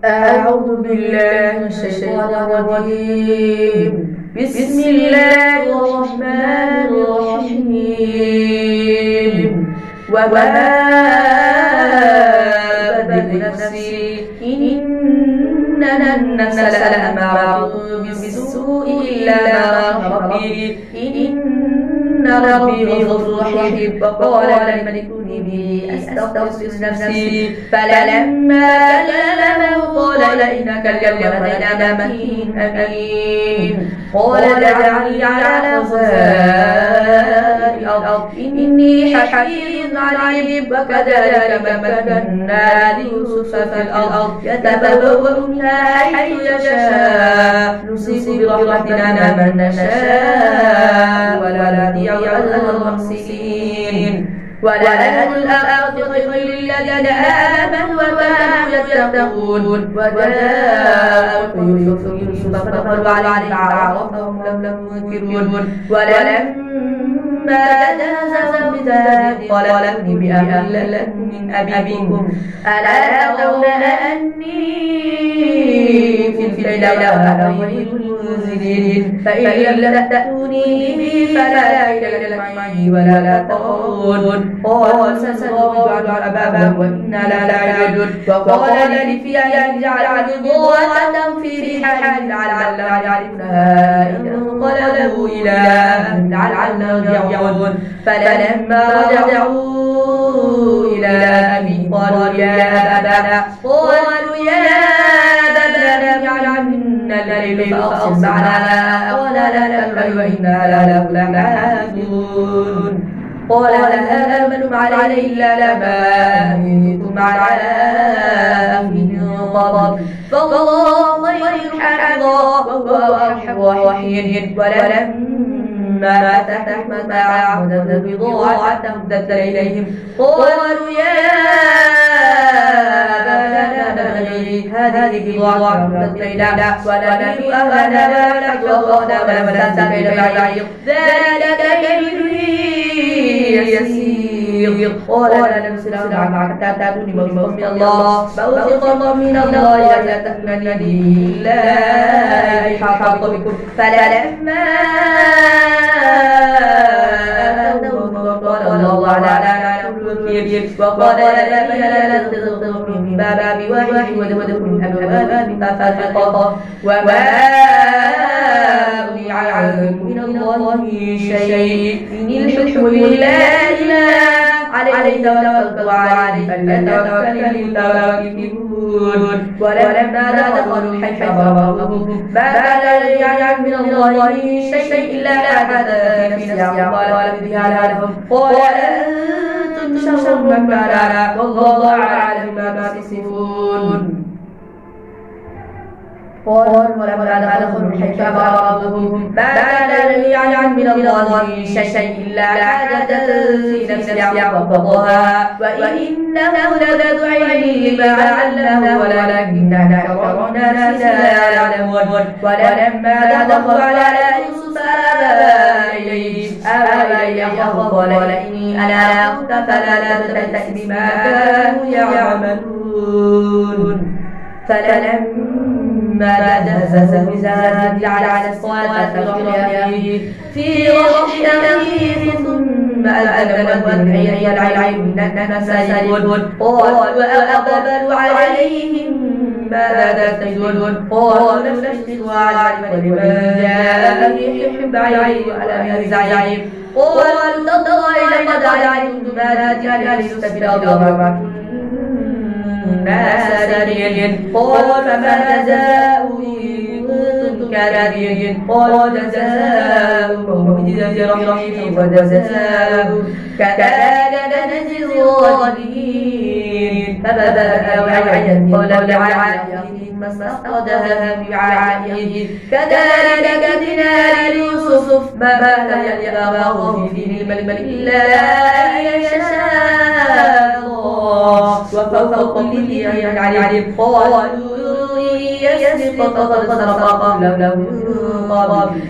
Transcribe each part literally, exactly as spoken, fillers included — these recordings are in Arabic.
أعوذ بالله من الشيطان الرجيم. بسم الله الرحمن الرحيم. وما أبرئ نفسي إن النفس لأمارة بالسوء إلا ما رحم ربي إن ربي غفور رحيم. وقال الملك به أستغفر نفسي فلما كلمه قال إنك اليوم لدينا مكين أمين. قال اجعلني على خزائن الأرض إني حفيظ عليم. وكذلك مكنا ليوسف في الأرض يتبوأ منها حيث يشاء نصيب برحمتنا من نشاء ولا نضيع أجر المحسنين. ولأجر الآخرة خير للذين آمنوا وكانوا يتقون. وجاء يوسف فدخلوا عليه فعرفهم لم ينكرون. ولما جهزهم بذلك قال ابني بأهل لكم من أبيكم ألا ترون أني في الليل وأنا خير المنزلين. فإن لم تأتوني به فلا كيل لكم معي ولا تقربون. قال سنراود أبابا وإنا للاعبون. وقال لفتيانه جعلوا بضاعة في رحال لعلهم يعرفونها إن انقلبوا إلى أهلهم لعلهم يرجعون. فلما رجعوا إلى أبيهم قالوا يا أبانا قالوا يا أبانا اجعل منا الليل فأرسل معنا ولا نأكل وإنا له لحافظون. قال لا آمنوا عليه إلا لما أمنتم على أهله من قبل فالله خير حافظا وهو أرحم الراحمين. ولما فتح متاعهم بضاعتهم ردت إليهم قالوا يا أبانا هذه بضاعة ردت إلينا ونحن أهلنا ونحن أخانا ولم بين بعير ذلك كيل يسير. قال لم سلام معك حتى تأتوني موثقا من الله موثقا من الله لا تأمنني إلا يحاط بكم. فلما أتوه قال الله على الوكيل. وقال لا تغتر من باب واحد ودخل من أبواب متفرقة وما أغني عنكم من الله شيء إن الحكم لله عليه توكلت وعليه فليتوكل المتوكلون. ولما دخلوا حيث أمرهم ما كان من الله شيء إلا أحد في نفسه قال بها لهم قال أنتم شر مكانا والله أعلم ما تصفون. قالوا ولما دخلوا حيث أمرهم ما كان لي من الله شيء إلا حاجة في نفس يعقبها وإنه لذو علم لما علمه ولكننا أكثر الناس لا يعلمون. ولما دخلوا على يوسف آوى إليه آوى إليه أخاه قال إني أنا أخوك فلا تبتئس بما كانوا يعملون. فلما جهزهم بزاد جعل الصلاة في رحم أخيه ثم أذن والحي العين إننا سيدون. قالوا وأقبلوا عليهم ماذا تفعلون قالوا نفسد على ولمن جاء يحب عيب على زعيم. قالوا تالله لقد علمتم ما جاء ليوسف الأرض الناس سريين. قال فما جزاؤه إن كنتم كاذبين. قال جزاؤه بجزاء رحمته وجزاؤه كذلك نجزي الظالمين. فبدأ وعيا قال لعائله ثم استخرجها بوعائه كذلك كدنا ليوسف ما كان يأباه في الملك إلا أن يشاء الله وفوق كل ذي عليم. قالوا إن يسرق فقد سرق قبله من قبل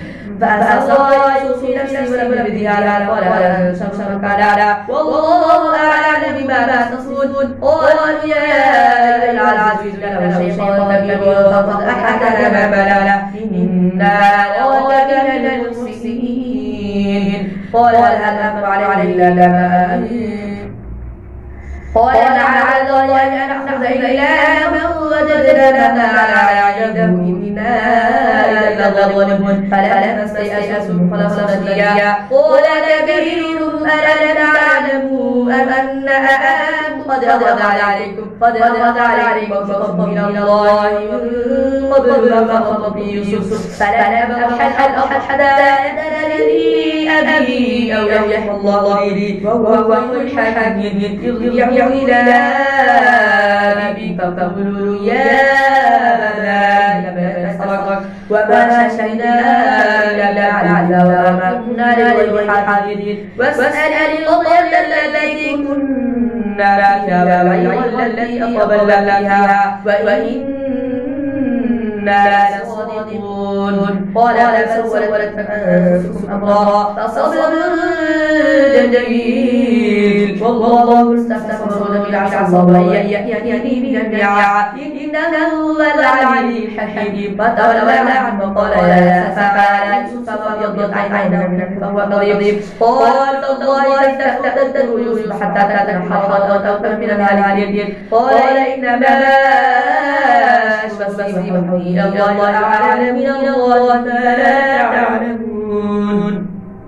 فأسرى يوسف في نفسه ولم يبدها قال هذا شمس مكانا والله أعلم بما تصفون قالوا يا أيها العزيز له شيطان كبير فقد أحكم ما بلانا إنا نراك من المحسنين قال هل أمر عليه إلا ما أمن قال معاذ الله أن نأخذ إلا من وجدنا على عنده إنا إذا لظالمون فلما استيأسوا خلصنا نجيا قال كبيرهم ألم تعلموا أن أباكم قد أخذ عليكم قد أخذ عليكم موثقا من الله من قبل ما خطب يوسف فلا أبرح الأرض حتى يأذن لي أبي أو يحيى الله غيري وهو الحكيم يرجع إلى أبي فقولوا يا أبانا سرقك وما شهدنا إلا على وما كنا لغير حافظين واسأل القرية التي كنا فيها والعير التي أقبلنا فيها وإنا لصادقون قال سولت أنفسكم أمرا فصبر جميل والله استغفر بالعشر وهي يأتيني بجميعا إنه هو العلي الحكيم فتولى عنه قال يا أسفا على يوسف فابيضت عيناه من فهو كظيم قال تالله تفتت يوسف حتى تنحر وتوكل من العالمين قال إنما أشبه وحي الله أعلم من الله ما لا تعلمون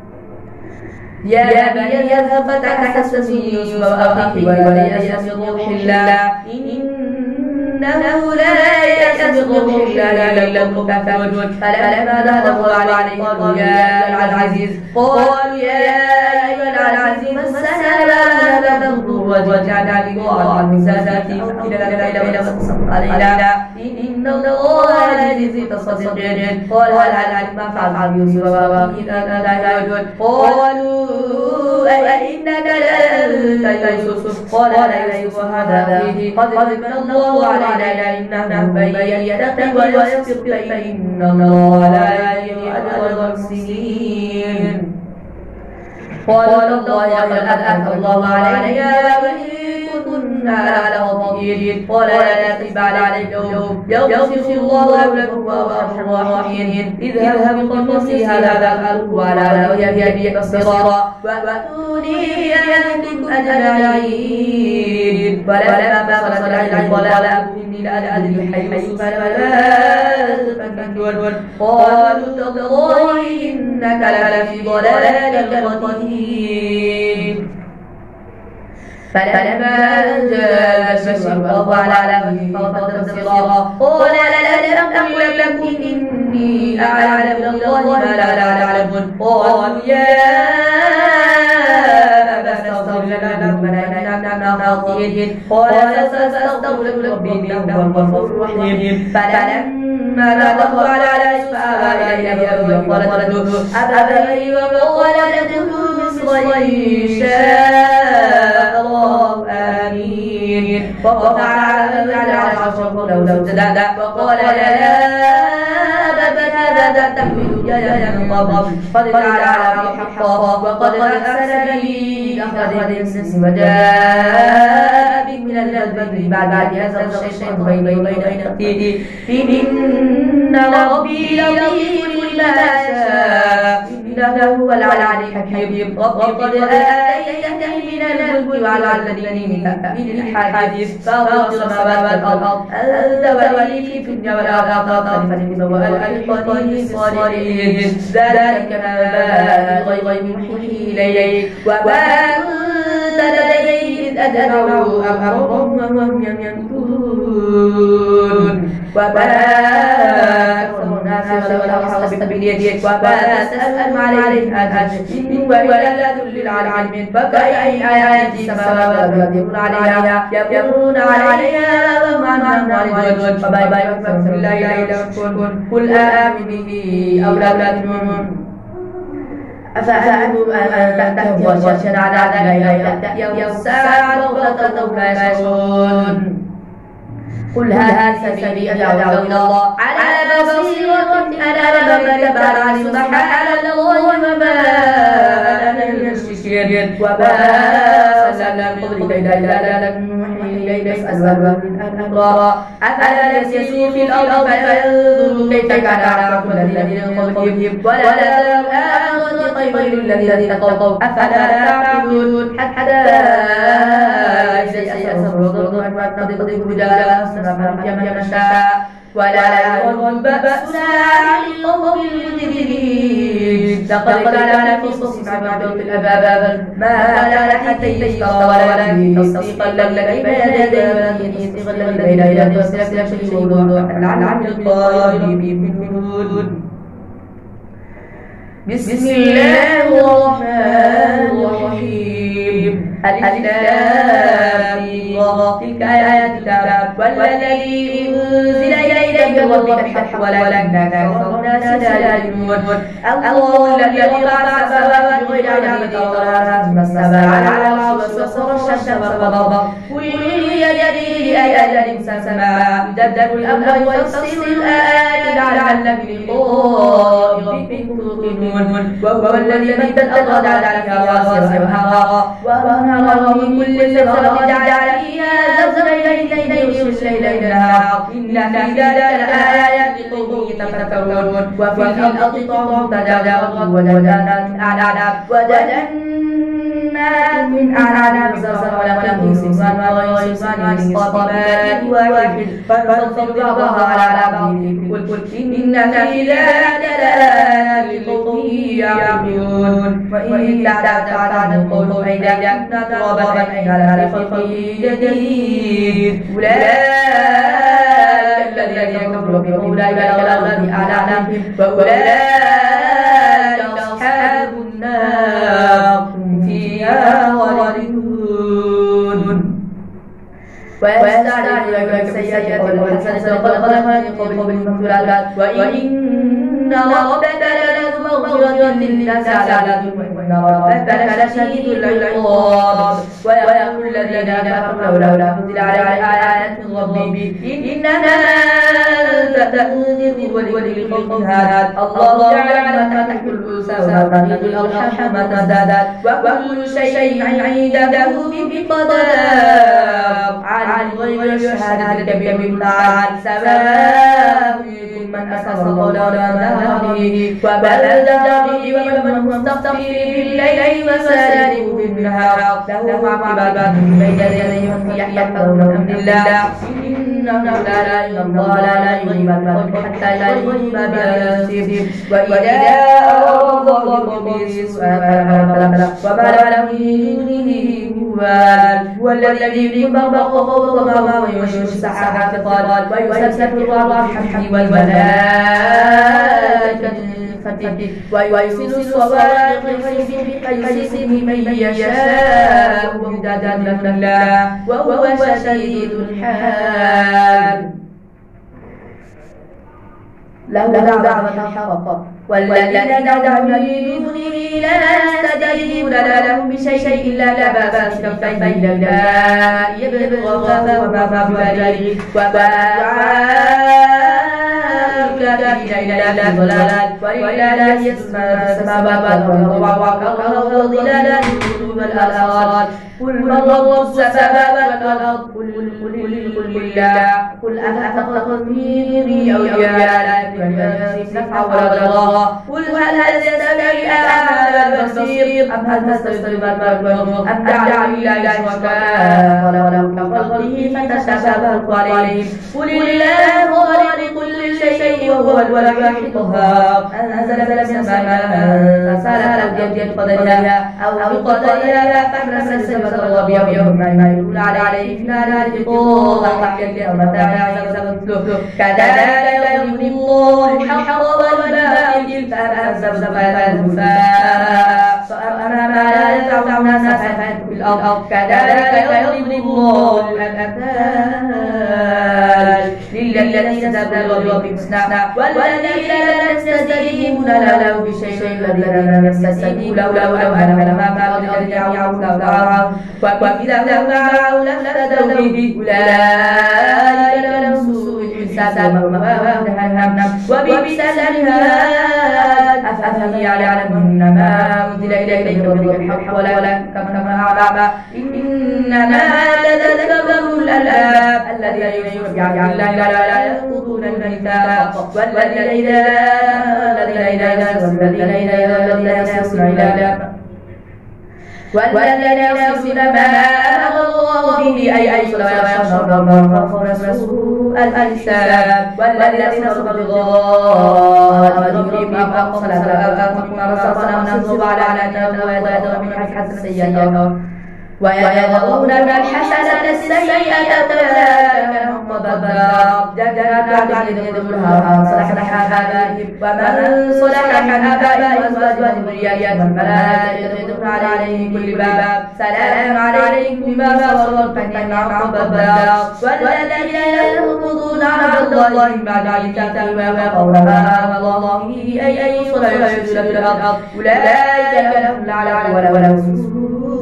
يا بني يذهب فتحسس من يوسف وأخيه ولا يأس من روح الله إنه لا يأس من روح الله إلا المكافئون فلما دخلوا عليه قالوا يا العزيز قالوا يا أيها العزيز مسنا لا تضر وجعلنا لقاء المساسات إلى الليل وتصدق علينا إن الله لا يجزي التصديقين قال هل علم ما فعل يوسف وأخيه لا يعلمون قالوا أئنك لأنت يوسف قال لا يوسف هذا أخيه قد من الله علينا إنه من يتقي ويصبر فإن الله لا يضيع أجر المحسنين قال الله قد أنعم الله علينا وإن كنا على خطيئين قال لا تثريب عليكم يغفر الله لكم وهو أرحم الراحمين اذهب بقميصي هذا فألقوه على وجهه بصيرا وأتوني بأهلكم أجمعين ولما فصل العلم قال إني لأدري حيث فلما قالوا تالله إنك لفي ضلالك القديم فلما جاء البشر وضع على وجهه فبصيرا قال لم أقل لكم إني أعلم من الله ما لا تعلمون قالوا يا أبا استغفر لنا ذنوبنا إننا خاطئين قال سأستغفر لكم ربي إنه هو الغفور الرحيم فلما دخلوا على يوسف آوى إليه أبويه وقال أبويه وقال ادخلوا مصر إن شاء الله آمين وقطع على العرش له سجدا وقال يا أبت هذا تحمل جلدا قبل قد جعل على حقا وقد أرسل بي أخرج الناس وجاء بي من البدر بعد هذا الشيء بين بين إن ربي لطيف لما شاء إنه هو العلي الحكيم وقد آتيتني من الملك وعلمتني من الحديث فاطر السماوات والأرض أنت ولي في الدنيا والآخرة وألقني الصالحين ذلك ما غيب يوحي إليك وما كنت لديهم إذ أجمعوا أمرهم وهم يمكرون وما أكثر الناس ولو حرصت بيديك وما تسأل عليه عن أجر ولا ذل العالمين فكأي آيات السماوات يمرون عليها يمرون عليها وهم عنها معرضون فما يكفر لا إله إلا هو قل آمن به أو لا تؤمنون أفأمنوا أن تهدوا وشهد على لا تأتي الساعة بغتة لا يشعرون قل هذه سبيلي أدعو إلى الله على بصيرة بصيرة أنا من اتبعني سبحان الله وما أنا من المشركين وما أرسلنا من قبلك إلا رجالا نوحي إليهم فاسألوا الأمر أفلا يسيروا في الأرض فينظروا كيف كان عاقبة الذين من قبلهم ولدار الآخرة خير للذين اتقوا أفلا تعقلون حتى إذا يأس الرسل أن نضرب بجاه كما نشاء ولا يرد بأسنا عن القوم المجرمين لقد كان في قصصهم عبرة الأباب ما كان حتى يشترى ولكن تصديقا الذي بين يديه ولكن تصديقا الذي بين يديه واختلاف الشهود لعن الظالمين بسم الله الرحمن الرحيم الإسلام تلك آيات الكتاب والذي أنزل إليك من ربك الحق ولكن أكثر الناس لا يؤمنون الله الذي رفع السماوات بغير عمد ترونها ثم استوى على العرش وسخر الشمس والقمر كل يجري لأجل مسمى يدبر الأمر ويفصل الآيات لعلكم بلقاء ربكم توقنون وهو الذي مد الأرض على رواسي وأنهارا وأنهارا من كل ثمرة جعل فيها زوجين يغشي الليل النهار إن في ذلك لآيات لقوم يتفكرون وفي الأرض قطع متجاورات وجنات من أعناب وجنات من أعناب زرع لهم سنوان وغير سنوان يسقى بماء واحد فنفضل بعضها على بعض إن في ذلك لآيات لقوم يعقلون وإن تعتقد عن القول فإذا كنا ترابا فإنا لخلق جديد أولئك الذين كفروا بأولئك الأغلال أعناقهم وأولئك أصحاب النار هم فيها خالدون ويستعجلونك بالسيئات والحسنة وقد خلقنا من قبلهم المثلات وإن ربك لذو مغفرة للناس على ظلمهم وإن ربك لشديد العقاب ويقول الذين كفروا لولا أنزل عليه آيات من ربي إنما أنت منذر وللقوم هذا الله يعلم ما تحمل الأنثى وما تغيض الأرحام وما تزداد وكل شيء عنده بقدر عن غير الشهادة الكبير بالمعاد سواء من أسس القول ولا به وبلد به ومن مستخفي بالليل وسارب بالنهار له عقبات من بين يديه يحفظون من أمر الله إنه لا إله إلا الله لا يغيب القلب حتى يغيب بنفسه وإذا أراد الله بسوءا وما له من دونه هو الذي يريد فوقهما وينشر السحاب ثقال ويسبح الرحمن والملائكة ويرسل الصواعق فيصيب من يشاء بمداد من الله وهو شديد الحال له دعوة الحق والذين يدعون من دونه لا يستجيبون لهم بشيء إلا لباسا كفين لا يبلغ وما ببالغ الكافرين إلا ضلالا ولله يسمع السماوات والأرض وظلالا والأبصار قل من رب السماوات والأرض قل قل الله قل أفاتخذتم من دوني أولياء لا يملكون نفعا ولا ضرا قل هل يستوي الأعمى والبصير أم هل تستوي الظلمات والنور أم جعلوا لله شركاء ولو كخلقه فتشابه عليهم قل الله خالق كل شيء وهو الواحد القهار أنزل من السماء فسالت أودية بقدرها أو بقدرها فاحتمل السماء والأرض يوم ما يقول عليه في نار القوم وحكي ومتاع مثله كذلك يضرب الله الحق والباطل فأنزل فأما ما لا ينفع الناس فينفع في الأرض كذلك يضرب الله الأمثال للذين استبدلوا بربهم حسنا والذين لا يستجيبون له بشيء والذين لم يستجيبوا له لو لو أنا ما ما يرجعون له وإذا لم معه لافتدوا به أولئك لهم سوء الحساب ومأواه جهنم وبئس المهاد أفمن يعلم أنما أنزل إليك من ربك الحق ولا كما أعلم إنما تذكر أولو الألباب الذين يؤمنون بعهد الله ولا ينقضون الميثاق والذين إذا الذين إذا والذين إذا الذين يصلون إلى والذين يصلون ما أمر الله به أن يصل ويخشون ربهم ونسوا الحساب والذين صبروا ابتغاء ربهم أقاموا الصلاة وآتوا مما رزقناهم ونصروا على أنهم ويدرؤون من الحسنة السيئة ويذرون الحسنة السيئة أولئك هم الضرار جنات عدن يدخلها صلح آبائهم ومن صلح من آبائهم وأزواجهم وذرياتهم والملائكة يدخلون عليهم كل باب سلام عليكم بما صبرتم فنعم عقبى الدار والذين ينقضون عهد الله من بعد ميثاقه ويقولون ما أمر الله به أن يوصل ويفسدون في الأرض أولئك لهم لعنة ولهم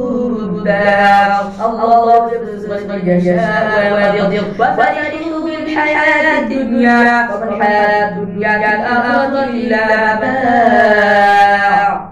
الله يبسط من يشاء ويقدر وفرحوا بالحياة الدنيا وما الحياة الدنيا كالآخرة إلا متاع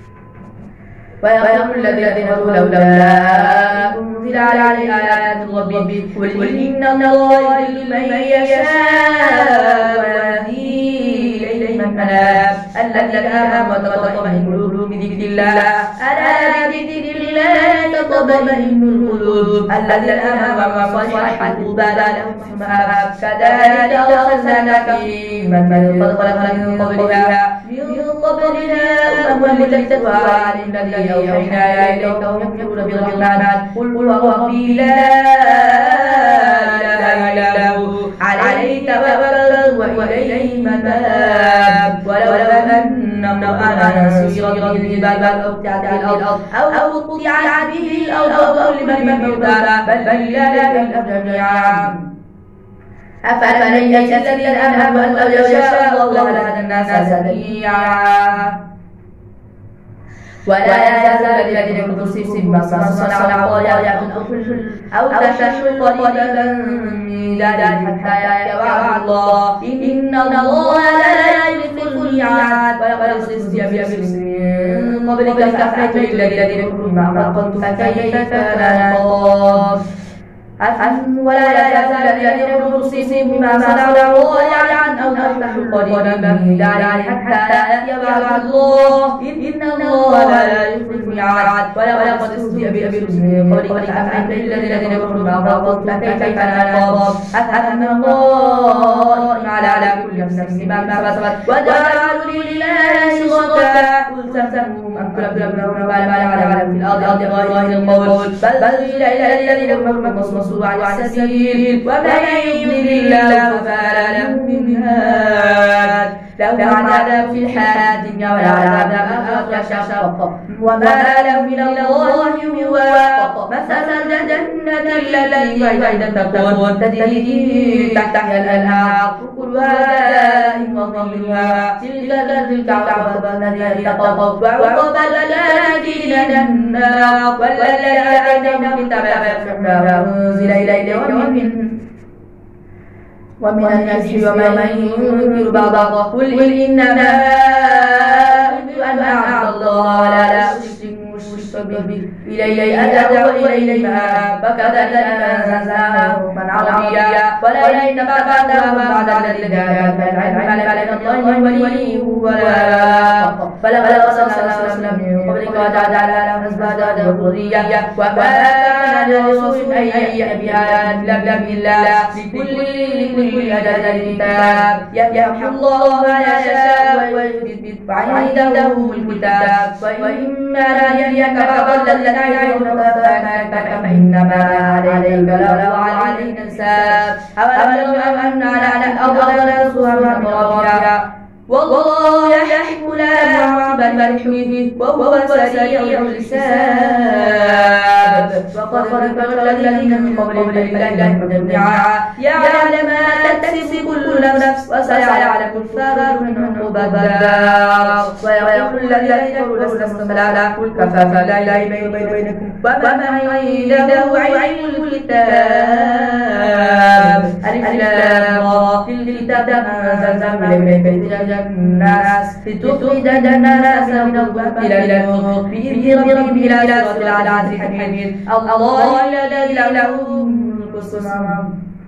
ويقول الذين كفروا لولا أنزل عليه آيات ربه قل إن الله يضل من يشاء ويهدي إليه من أناب الذين آمنوا وتطمئن قلوبهم بذكر الله ألا بذكر الله تطمئن القلوب الذين آمنوا وعملوا الصالحات طوبى لهم حسن مآب كذلك أخذناك في من قد خلقنا من قبلها من قبلها أمم لتتبع عن الذي أوحينا إليك وهم يكفرون بالرحمن قل هو ربي لا إله إلا هو عليه توكلت وإليه متاب ولو أن أنا سيرت به الجبال أو قطعت الأرض أو قطعت به الأرض أو لمن الموتى بل لله الأمر جميعا أفمن يشاء الأنعام أن يشاء الله لهدى الناس جميعا ولا يزال الذين كفروا بما صنعوا طالعا أو تحل قريبا من ذلك حتى يأتي وعد الله إن الله لا يخلف الميعاد ولقد استهزئ برسل من قبلك فأخرجت الذين كفروا بما أخرجت فكيف كان نقاب ولا يزال الذين كفروا بما صنعوا طالعا أو تحل قريبا من ذلك حتى يأتي وعد الله إن الله لا يخلف الميعاد ولقد استهزئ برسل من قبلك فأخرجت الذين كفروا بما أخرجت فكيف كان نقاب أفمن الله على كل نفس بما كسبت وجعلوا لله شركاء قل سموهم أم تنبئون ما لا يعلم في الأرض غير القول بل إلى الذين كفروا عن السبيل ومن يضلل الله فما له من هاد لهم عذاب في الحياة الدنيا والعذاب الآخرة أشق وما له من الله من واق مثل الجنة التي وعد تكون تجري تحتها الأنهار كلها دائم وظلها تلك تلك عقبى الذين اتقوا وعقبى الكافرين النار والذين آتيناهم الكتاب يفرحون أنزل إليهم من ومن الناس ومن ينكر بعضه قل إنما أمرت أن أعبد الله ولا أشرك به إليه أدعو وإليه مآب فكذلك أنزلناه من عربيا ولئن تبعته بعد الذي جاءك فالعلم على الله وليه ولا فلقد أرسلنا رسلا من قبلك وجعلنا لهم أزواجا وذرية وما كان لرسول أن يأتي بآيات بإذن الله لكل أجل كتاب يمحو الله ما يشاء ويثبت وعنده الكتاب وإما نريك بعض الذين يعلمون فإنما عليك البلاغ وعلينا الحساب أولم يروا أنا على الأرض ننصرها من ربها والله يحب لا معقب لحكمه وهو سريع الحساب وقد مكر الذين من قبلهم جميعا يعلم ما تكسب كل نفس وسيعلم الكفار من عقبى الدار ويقول الذين كفروا لست السلام قل كفى بالله بيني وبينكم ومن عنده علم الكتاب ألف لام را تلك الكتاب أنزلنا إليك الناس لتخرج الناس من الظلمات إلى النور بإذن ربهم إلى صراط العزيز الحميد الله الذي له ملك السماوات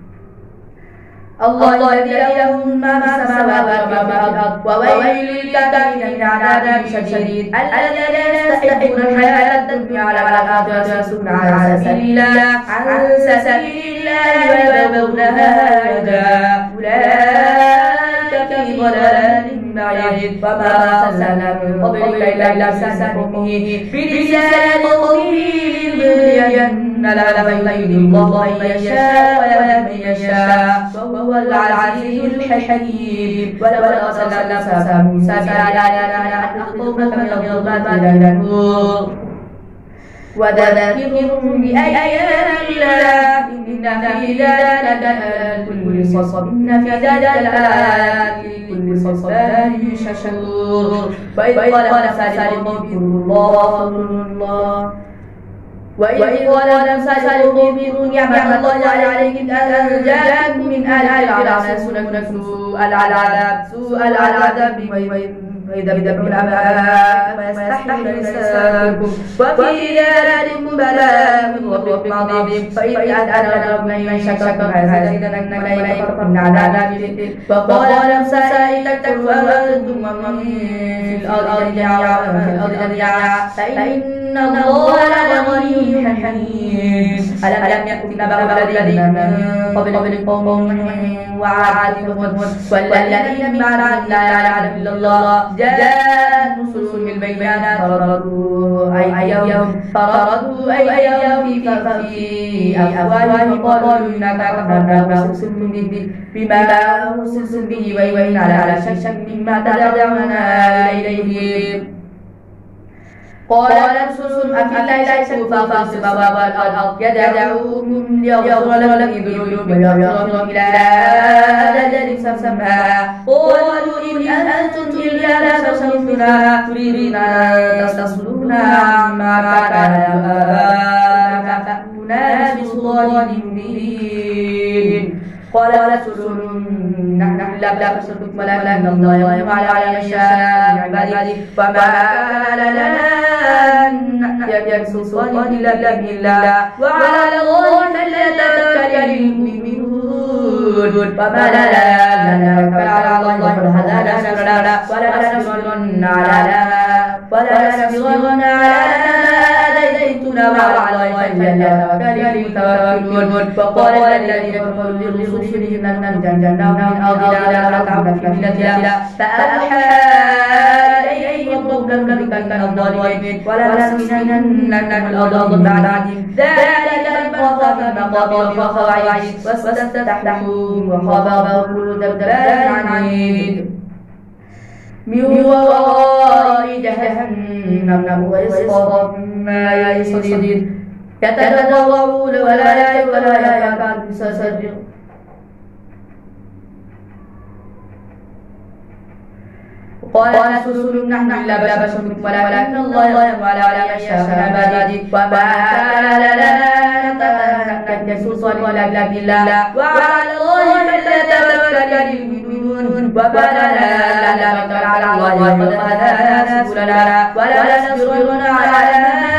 الله الذي له ما في السماوات وما في الأرض وويل للكافرين من عذاب شديد الذين يستحبون الحياة الدنيا على الآخرة ويصدون عن سبيل الله عن سبيل الله ويبغونها عوجا أولئك في ضلال بعيد وما أرسلنا من قبلك إلا بلسان قومه بلسان قومه ليبين لهم الله من يشاء ومن يشاء وهو العزيز الحكيم ولو أرسلنا موسى بآياتنا أن أخرجك من الظلمات إلى النور وذكرهم بآيات الله إن في ذلك لآيات لكل صبر إن في ذلك لآيات لكل صبار شكور وإذ قال موسى لقومه الله الله وإذ قال موسى لقومه نعمة الله عليكم أن جاءكم من آل فرعون يسومونكم سوء العذاب سوء العذاب وإذا بدأوا الأباء ويستحيون نساءكم وفي ذلكم بلاء من ربكم عظيم فإذ أذن ربكم من شكرتم فأزيدنكم وإن عذاب فقال موسى إن تكفروا أنتم ومن في الأرض جميعا فإن الله لغني حميد ألم يكن نبأ الذين من قبلكم قوم نوح وعاد وثمود والذين من بعدهم لا يعلم إلا الله جاءتهم رسلهم بالبينات فردوا أيديهم فردوا أيديهم في أفواههم وقالوا إنا كفرنا بما أرسلتم به بما أرسلتم به وإنا على شك مما تدعوننا إليه قال رسلهم أفي الله يشكوا فوق السماوات والأرض يدعوكم ليغفر لكم ذنوبكم ويغفركم إلى أجل مسمى قالوا إن أنتم إلا بشر تريدون أن تصدونا عما كان آباؤنا فأتونا بسلطان مبين قال رسلهم نحن لا بشركم ولكن الله يفعل على يشاء من عباده وما كان لنا أن نأتي بسلطان إلا بإذن الله وعلى الله فليتوكل المؤمنون وما لنا ألا نتوكل على الله وقد هدانا ولنصبرن على ولنصبرن على ما آذيتنا وعلى الله فليتوكل المتوكلون وقال الذين كفروا لرسلهم لن نجعلنا من أرضنا ولا تعبد في ملتنا فأوحى إليهم ربهم لنهلكن الظالمين ولنسكننكم الأرض بعدهم ذلك بما خاف المقام وخواعد واستفتحوا وخاب كل جبار عنيد من وراء جهنم ويسقى من ماء صديد يتضرعون ولا يكاد يسدر قال رسلهم نحن إلا بشر ولكن الله يفعل على ما يشاء من عباده وما كان لنا نتخذ سلطان ولا بإذن الله وعلى الله فليتوكل المؤمنون وما لنا ألا نتوكل على الله وقد هدانا سبلنا ولنصبرن على ما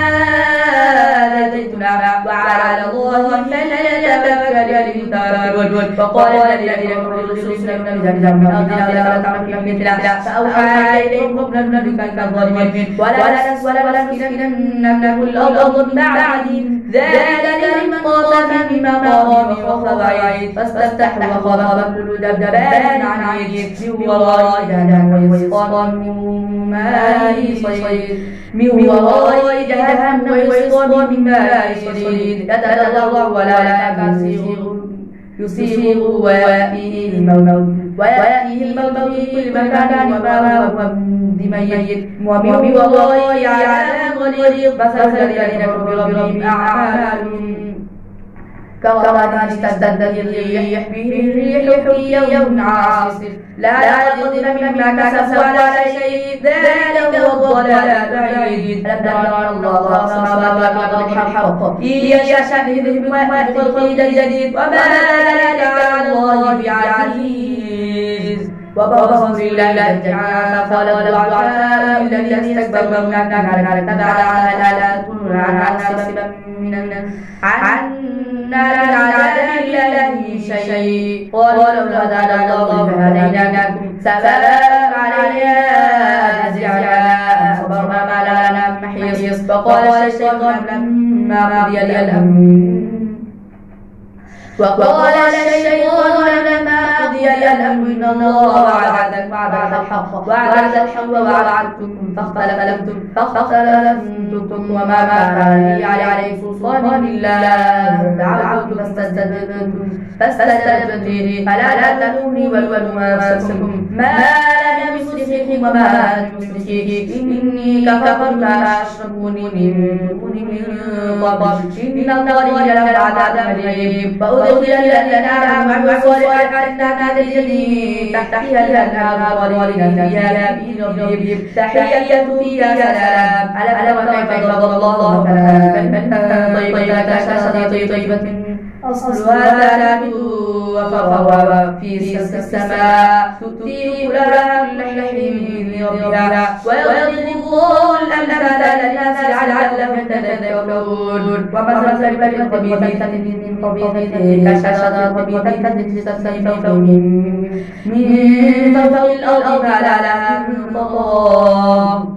آذيتنا وعلى الله فليتوكل المتوكلون وقال الذين كفروا لرسلهم لنجعلن من أرضنا ولا تعبد في ملتنا فأوحى إليهم ربهم لنهلكن الظالمين ولنسكننكم الأرض من بعدهم ذلك لمن خاف من مقام وخواعد فاستفتحوا وخاب كل جبار عنيد من وراء جهنم ويسقى من ماء صديد من وراء جهنم ويسقى من ماء صديد يتضرع ولا يكاد يصيبه ويأتيه الموت ويأتيه الموت في كل مكان وما هو بميت ومن وراء عذاب غليظ مثل الذين كفروا بربهم أعمالهم كرماد اشتدت الريح به الريح في يوم عاصف لا يقدر مما كسبوا على شيء ذلك هو الضلال البعيد ألم تر أن الله السماوات والأرض بالحق إن يشأ يذهبكم ويأتي بخلق جديد وما ذلك على الله بعزيز وبرزوا لله جميعا فقال الضعفاء الذين استكبروا عنا تبعنا لا تنور عنا سببا من عنا العذاب الله شيء قالوا لو هدانا الله لهديناكم سواء علينا أجزعنا صبرنا ما لنا محيص فقال الشيطان لما قضي الأمر وقال الشيطان لما قضي الأمر إن الله وعدكم وعد الحق وعد الحق ووعدتكم فاختلفتم فاختلفتم وما كان لي عليه سلطان إلا دعوت فاستجبتم فاستجبتم لي فلا تلوموني ولوموا أنفسكم ما أنا بمصرخكم وما أنتم بمصرخي إني كفرت ما أشركوني من قبل إن الله لهم عذاب أليم وأدخل الذين آمنوا الصالحات جنات تجري تحتها الأنهار خالدين فيها بإذن ربهم تحية فيها سلام ألم كيف ضرب الله كلمة طيبة كشجرة طيبة أصلها ثابت وفرعها في السماء تؤتي أكلها كل حين بإذن ربها ويضرب الله الأمثال للناس لعلهم يتذكرون ومثل كلمة خبيثة من خبيثة كشجرة خبيثة تجتث من فوق الأرض ما لها من فطام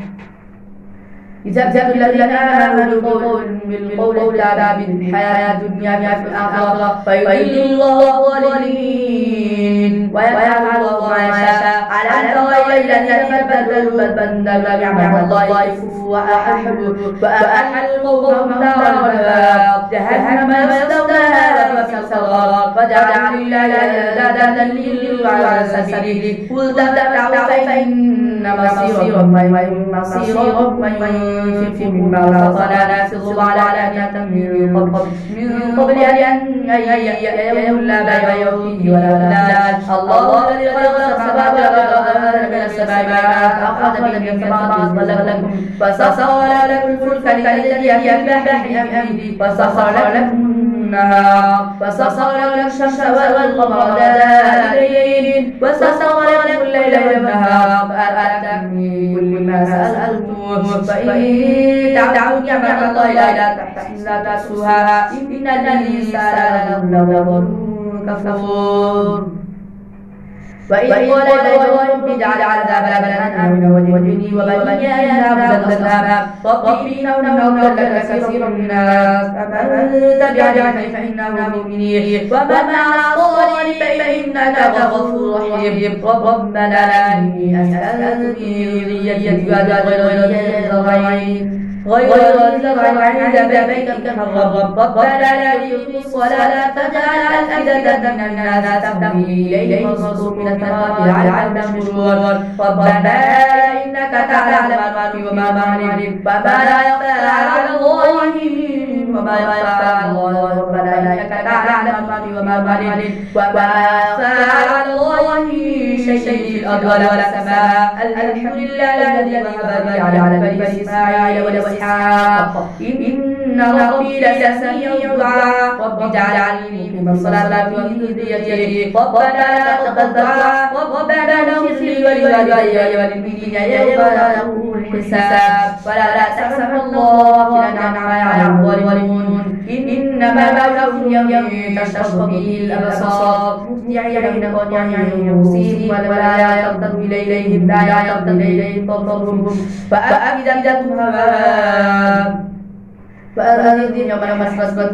يثبت الذين آمنوا بالقول الثابت في الحياة الدنيا في الآخرة فيضل الله الظالمين ويفعل الله ما يشاء ألم تر إلى الذين بدلوا بدلا نعمة الله كفروا وأحلوا وأحلوا قومهم دار البوار جهنم يصلونها وبئس القرار وجعلوا لله أندادا ليضلوا عن سبيله قل تمتعوا فإن مصيركم مصيركم في مما رزقنا نسر علانية من قبل من قبل أن يأتي يوم لا بيع فيه ولا خلال الله الذي خلق السماوات والأرض من السماء ماء أخرج من الثمرات لكم وسخر لكم الفلك لتجري في البحر بأمره وسخر لكم النهار وسخر لكم الشمس والقمر دائبين وسخر لكم الليل والنهار وآتاكم من كل ما سألتموه فإن تعبدوا نعمة الله لا تحصوها إن الإنسان لظلوم كفور وإذ قال إبراهيم اجعل عذاب بلدا آمنا واجنبني وبني أن نعبد الأصنام رب إنهن أضلل كثيرا من الناس أفمن تبعني فإنه مني ومن عصاني فإنك غفور رحيم ربنا إني أسألك في ذريتي وأجعل غير زرعين غير زرع عند بيتك الحرام ربنا لا يقيموا الصلاة فاجعل أفئدة من الناس تهوي إليهم وارزقهم من الثمرات لعلهم يشكرون ربنا إنك تعلم ما في وما نعلم وما لا يخفى على الله وما يخفى على الله ربنا إنك تعلم ما في وما نعلم وما يخفى على الله شيء في الأرض ولا السماء الحمد لله الذي وهب لي على بني إسماعيل وإسحاق إن ربي لسميع الدعاء رب اجعلني مقيم الصلاة ومن ذريتي ربنا لا تقبل دعاء ربنا اغفر لي ولوالدي وللمؤمنين يوم يقوم الحساب ولا تحسبن الله لنا على الظالمون إنما مولاهم يوم تشخص به الأبصار مهطعين مقنعين مصيب ولا يرتد إليهم لا يرتد إليهم طرفهم فأفئدتهم هواء وأذن يوم مسبسبة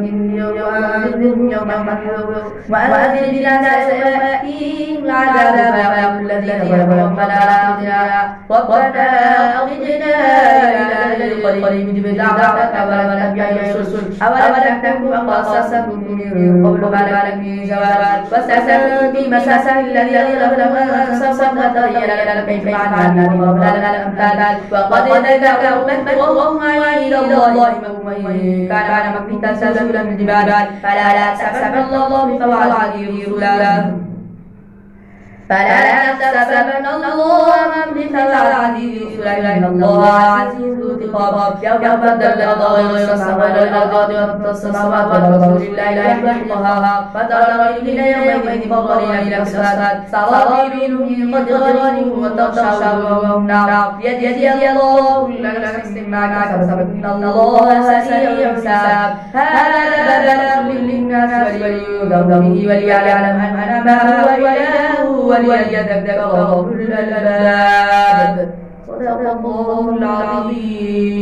يوم يوم محلول وأذن لنا سيأتيهم العذاب ويقول الذين ربنا آخذنا ربنا أخرجنا إلى أجل قريب نجب دعوتك ولم يرسل أولم نكن قصصكم من قبل ما لك من زوال وسأسأل في مساسة الذي لم أنصصم وتغير لنا كيف فعلنا وضربنا لنا الأمثال وقد ذكروا من وهم إلى الله وإن كان مكتا سلسلا من الجبال فلا لا تحسبن الله بفوعده رسلا فلا تحسبن الله بفوعده رسلا إن الله عزيز ذو انتقام يوم بدل الله غير السماء والأرض وامتص السماوات ورسول الله لا يحملها فترى المؤمنين يومئذ مضطرين إلى الأسفاد سرابيلهم من قدر وتغشى وجوههم نار يجزي الله كل نفس ما كسبت إن الله سريع الحساب هذا بلاغ للناس ولينذروا به وليعلم أنما هو إله وليذكر أولو الألباب صدق الله العظيم.